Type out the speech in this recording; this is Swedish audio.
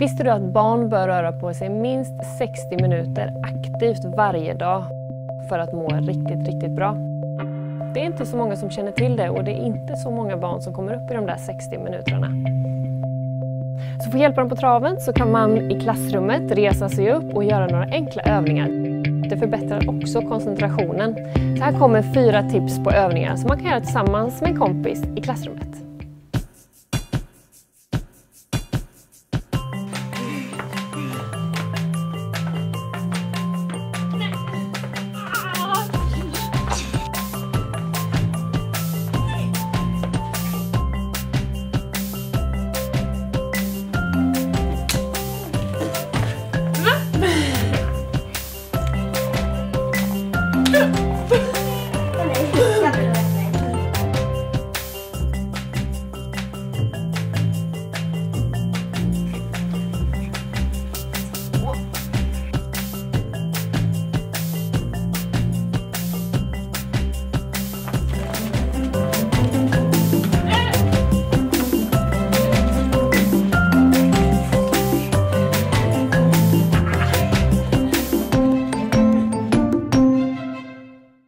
Visste du att barn bör röra på sig minst 60 minuter aktivt varje dag för att må riktigt bra? Det är inte så många som känner till det och det är inte så många barn som kommer upp i de där 60 minuterna. Så för att hjälpa dem på traven så kan man i klassrummet resa sig upp och göra några enkla övningar. Det förbättrar också koncentrationen. Så här kommer 4 tips på övningar som man kan göra tillsammans med en kompis i klassrummet.